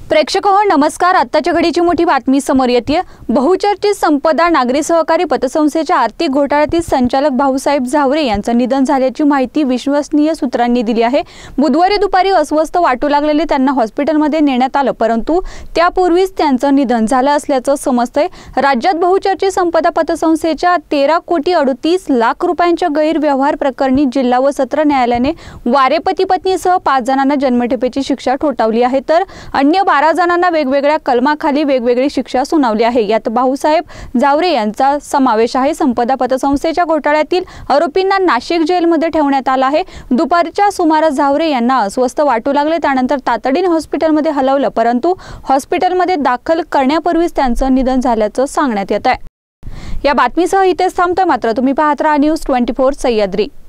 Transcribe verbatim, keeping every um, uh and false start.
प्रेक्षको नमस्कार। आत्ताच्या घडीची मोठी बातमी समोर येते। बहुचर्चित संपदा नागरी सहकारी पतसंस्थेच्या आर्थिक घोटाळ्यातील संचालक भाऊसाहेब झावरे यांचं निधन झाल्याची माहिती विश्वसनीय सूत्रांनी दिली आहे। बुधवारी दुपारी अस्वस्थ वाटू लागलेले त्यांना हॉस्पिटलमध्ये नेण्यात आलं, परंतु त्यापूर्वीच त्यांचं निधन झालं असल्याचं समजतंय। राज्यात बहुचर्चित संपदा पतसंस्थेच्या तेरा कोटी अडतीस लाख रुपयांच्या गैरव्यवहार प्रकरणी जिल्हा व सत्र न्यायालयाने वारे पती पत्नीसह पाच जणांना जन्मठेपेची शिक्षा ठोठावली आहे, तर अन्य बारा जणांना वेगवेगळ्या कलमाखाली वेगवेगळी शिक्षा सुनावली आहे। यात भाऊसाहेब झावरे यांचा समावेश आहे। संपदा पतसंस्थेच्या घोटाळ्यातील आरोपींना नाशिक जेलमध्ये ठेवण्यात आलं आहे। दुपारच्या सुमारास झावरे यांना अस्वस्थ वाटू लागले, त्यानंतर तातडीने हॉस्पिटलमध्ये हलवलं, परंतु हॉस्पिटलमध्ये दाखल करण्यापूर्वीच त्यांचं निधन झाल्याचं सांगण्यात येत आहे। या बातमीसह इथेच थांबतोय, मात्र तुम्ही पाहत राहा न्यूज ट्वेंटी फोर सह्याद्री।